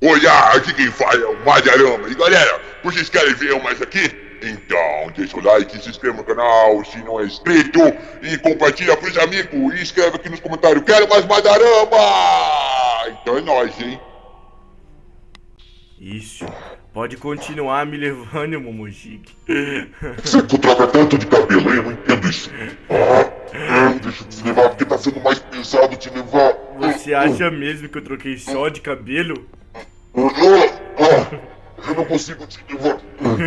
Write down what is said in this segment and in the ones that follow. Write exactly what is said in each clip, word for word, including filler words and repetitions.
Olha, aqui quem fala é o Madarama. E galera, vocês querem ver mais aqui? Então, deixa o like, se inscreva no canal se não é inscrito e compartilha com os amigos e escreve aqui nos comentários: quero mais Madarama! Então é nóis, hein? Isso. Pode continuar me levando, Momoshiki. Você que troca tanto de cabelo, hein? Eu não entendo isso. Ah, deixa eu te levar porque tá sendo mais pesado te levar. Você acha mesmo que eu troquei só de cabelo? Eu não consigo te levar.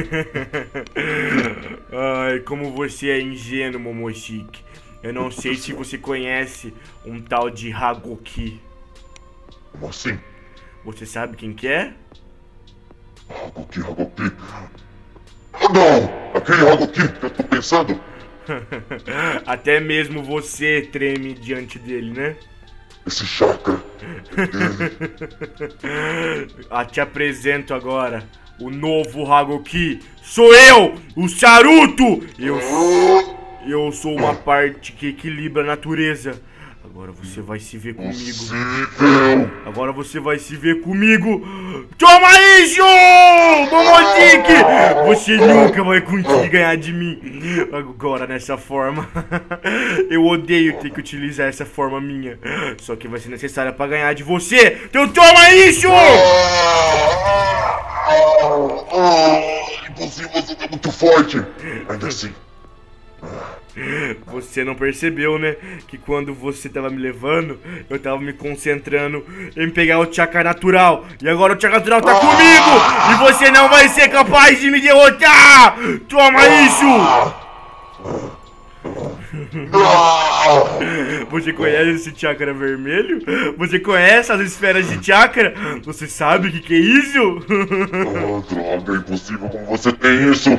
Ai, como você é ingênuo, Momoshiki. Eu não sei se você conhece um tal de Hagoki. Como assim? Você sabe quem que é? Hagoki, Hagoki. Ah, não! Aquele Hagoki que eu tô pensando. Até mesmo você treme diante dele, né? Esse chakra. Ah, te apresento agora o novo Hagoki. Sou eu, o Saruto! Eu, eu sou uma parte que equilibra a natureza. Agora você vai se ver comigo. Agora você vai se ver comigo. Toma isso! Momoshiki! Você nunca vai conseguir ganhar de mim. Agora nessa forma. Eu odeio ter que utilizar essa forma minha. Só que vai ser necessária pra ganhar de você. Então toma isso! Impossível, você é muito forte. Ainda assim. Você não percebeu, né? Que quando você tava me levando, eu tava me concentrando em pegar o chakra natural. E agora o chakra natural tá comigo! E você não vai ser capaz de me derrotar! Toma isso! Você conhece esse chakra vermelho? Você conhece as esferas de chakra? Você sabe o que, que é isso? Oh, droga, é impossível como você tem isso!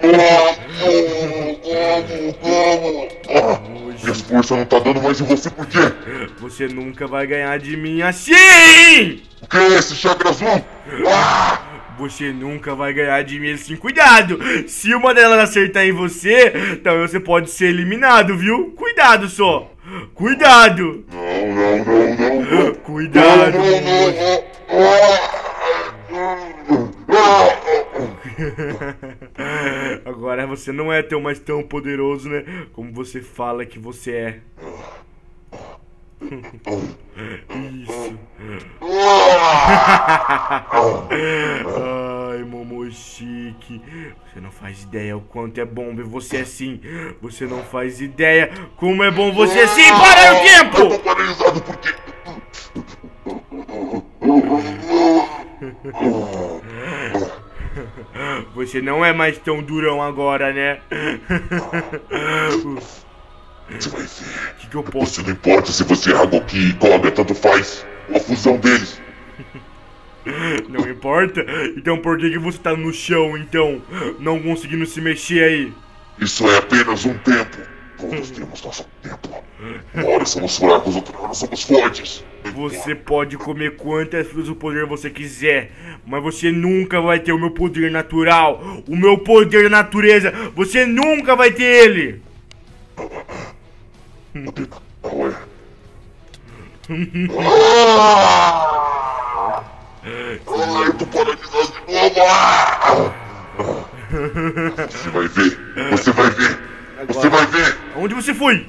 Minhas forças não tá dando mais em você, por quê? Você nunca vai ganhar de mim assim! O que é esse chakra azul? Ah! Você nunca vai ganhar de mim assim. Cuidado! Se uma delas acertar em você, então você pode ser eliminado, viu? Cuidado só! Cuidado! Não, não, não, não, não. Cuidado! Agora você não é tão mais tão poderoso, né? Como você fala que você é. Isso. Ai, Momoshiki, você não faz ideia o quanto é bom ver você assim. Você não faz ideia como é bom você assim. Para o tempo! Eu tô paralisado porque... Você não é mais tão durão agora, né? Você vai ver. Que que eu posso? Você não importa se você é Hagoki e Cobra, tanto faz. A fusão deles. Não importa? Então por que que você tá no chão, então? Não conseguindo se mexer aí? Isso é apenas um tempo. Todos temos nosso tempo. Uma hora somos fracos, outra hora somos fortes. Você pode comer quantas frutas do poder você quiser, mas você nunca vai ter o meu poder natural. O meu poder da natureza. Você nunca vai ter ele. Não é? Ah, eu tô paralisado de novo. Ah! Você vai ver. Você vai ver. Você vai ver. Onde você foi?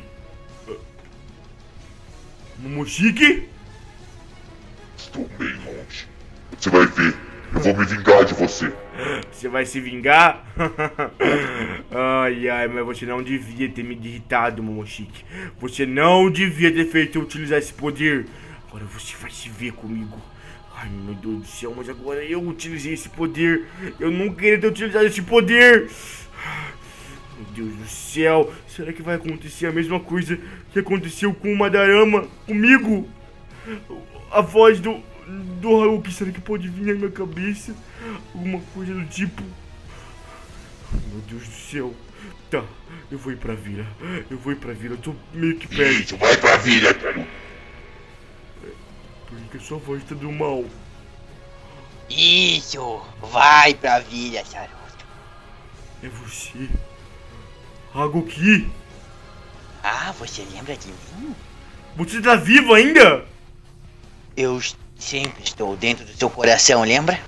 Momoshiki? Estou bem longe. Você vai ver. Eu vou me vingar de você. Você vai se vingar? Ai, ai, mas você não devia ter me irritado, Momoshiki. Você não devia ter feito eu utilizar esse poder. Agora você vai se ver comigo. Ai, meu Deus do céu, mas agora eu utilizei esse poder. Eu não queria ter utilizado esse poder. Meu Deus do céu. Será que vai acontecer a mesma coisa que aconteceu com o Madarama comigo? A voz do... do Haruki, será que pode vir na minha cabeça? Alguma coisa do tipo. Meu Deus do céu. Tá, eu vou ir pra vila. Eu vou ir pra vila, eu tô meio que perto. Isso, vai pra vila, cara. Por que a sua voz tá do mal? Isso, vai pra vila, Saruto. É você, Hagoki. Ah, você lembra de mim? Você tá vivo ainda? Eu Sempre estou dentro do seu coração, lembra?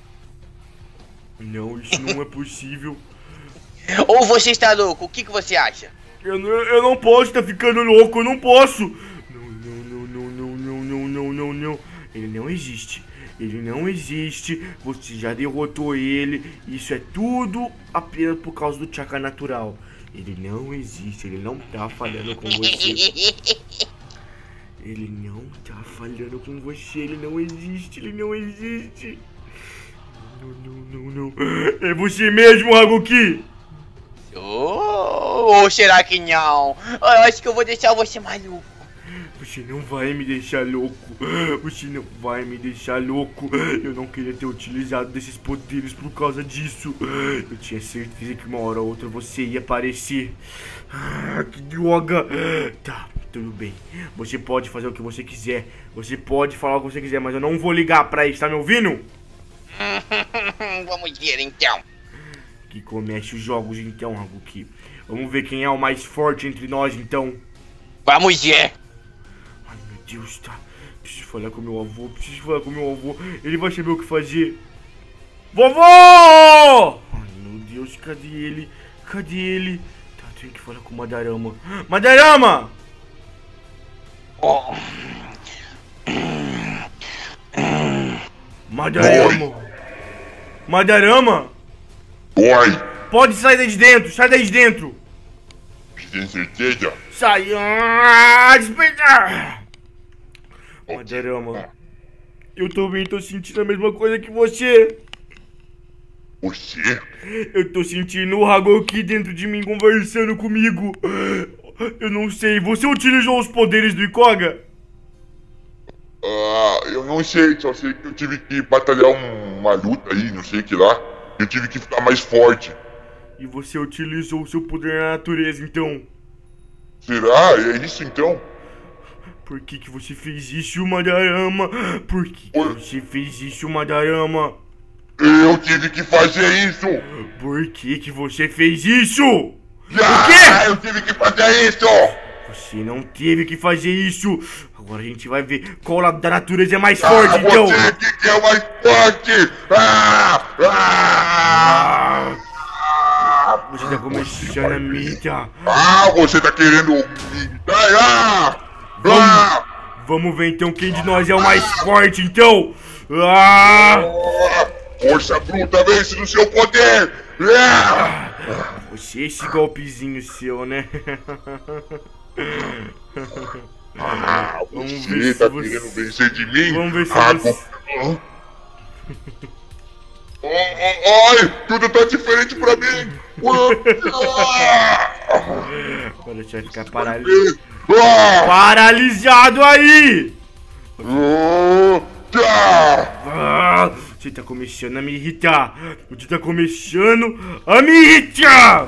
Não, isso não é possível. Ou você está louco? O que, que você acha? Eu não, eu não posso estar ficando louco, eu não posso. Não, não, não, não, não, não, não, não, não. Ele não existe. Ele não existe. Você já derrotou ele. Isso é tudo apenas por causa do Chakra natural. Ele não existe. Ele não tá falhando com você. Ele não tá falhando com você. Ele não existe. Ele não existe. Não, não, não, não. É você mesmo, Hagoki. Oh, ou será que não? Eu acho que eu vou deixar você maluco. Você não vai me deixar louco. Você não vai me deixar louco. Eu não queria ter utilizado desses poderes por causa disso. Eu tinha certeza que uma hora ou outra você ia aparecer. Ah, que droga. Tá, tudo bem. Você pode fazer o que você quiser. Você pode falar o que você quiser, mas eu não vou ligar pra isso, tá me ouvindo? Vamos ver então. Que comece os jogos então, Hagoki. Vamos ver quem é o mais forte entre nós então. Vamos ver. Ai meu Deus, tá. Preciso falar com meu avô, preciso falar com meu avô. Ele vai saber o que fazer. Vovô! Ai meu Deus, cadê ele? Cadê ele? Tá, tenho que falar com o Madarama. Madarama! Oh. Madarama! Madarama! Oi! Pode sair daí de dentro, sai daí de dentro! Você tem certeza? Sai! Ah, despeita! Madarama, eu também tô sentindo a mesma coisa que você. Você? Eu tô sentindo o Hagoki dentro de mim conversando comigo. Eu não sei, você utilizou os poderes do Ikoga? Ah, eu não sei, só sei que eu tive que batalhar um- uma luta aí, não sei o que lá. Eu tive que ficar mais forte. E você utilizou o seu poder na natureza, então? Será? É isso então? Por que que você fez isso, Madarama? Por que que Oi? você fez isso, Madarama? Eu tive que fazer isso! Por que que você fez isso? Ah, eu tive que fazer isso! Você não teve que fazer isso. Agora a gente vai ver qual lado da natureza é mais Ah, forte, então. você que que é o mais forte! Ah, ah, ah, Você tá começando a me irritar. ah, você tá querendo me irritar? Ah, ah, Vamos ver então quem de nós é o mais forte, então. Ah! ah, força bruta, vence no seu poder! Ah, Você, esse golpezinho seu, né? ah, Vamos você ver tá se você- querendo vencer de mim? Vamos ver se ah, você- Hã? Oh, oh, ai, tudo tá diferente pra mim! Ah, Agora você vai ficar paralisado. ah, Paralisado aí! ah, ah. Ah, você tá começando a me irritar. Você tá começando a me irritar!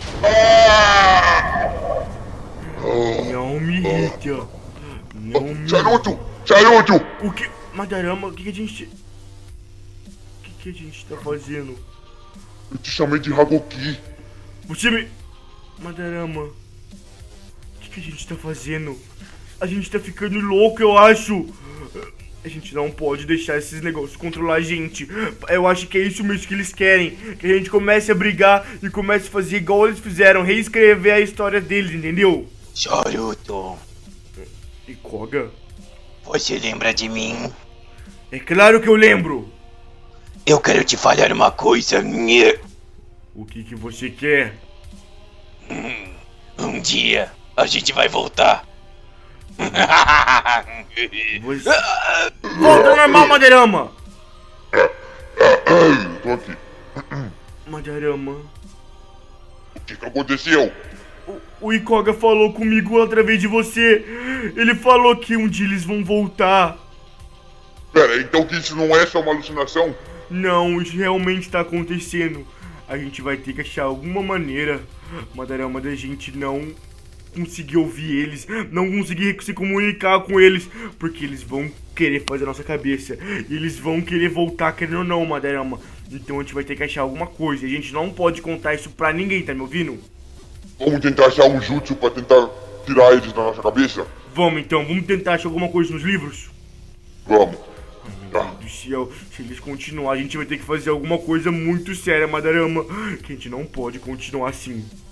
Não me irrita. Não me... Charuto! Charuto! O que... Madarama, o que que a gente... O que que a gente tá fazendo? Eu te chamei de Hagoki. Você me... Madarama... O que que a gente tá fazendo? A gente tá ficando louco, eu acho. A gente não pode deixar esses negócios controlar a gente. Eu acho que é isso mesmo que eles querem. Que a gente comece a brigar e comece a fazer igual eles fizeram. Reescrever a história deles, entendeu? Charuto, E Koga? você lembra de mim? É claro que eu lembro. Eu quero te falar uma coisa. O que que você quer? Um dia a gente vai voltar. Você... Volta ao normal, Madarama! Tô aqui. Madarama... O que que aconteceu? O, o Ikoga falou comigo através de você. Ele falou que um dia eles vão voltar. Pera, então que isso não é só uma alucinação? Não, isso realmente tá acontecendo. A gente vai ter que achar alguma maneira, Madarama, da gente não conseguir ouvir eles, não conseguir se comunicar com eles, porque eles vão querer fazer a nossa cabeça. E eles vão querer voltar, querendo ou não, Madarama. Então a gente vai ter que achar alguma coisa. A gente não pode contar isso pra ninguém, tá me ouvindo? Vamos tentar achar um jutsu pra tentar tirar eles da nossa cabeça? Vamos então, vamos tentar achar alguma coisa nos livros? Vamos. do céu. Se eles continuarem, a gente vai ter que fazer alguma coisa muito séria, Madarama. Que a gente não pode continuar assim.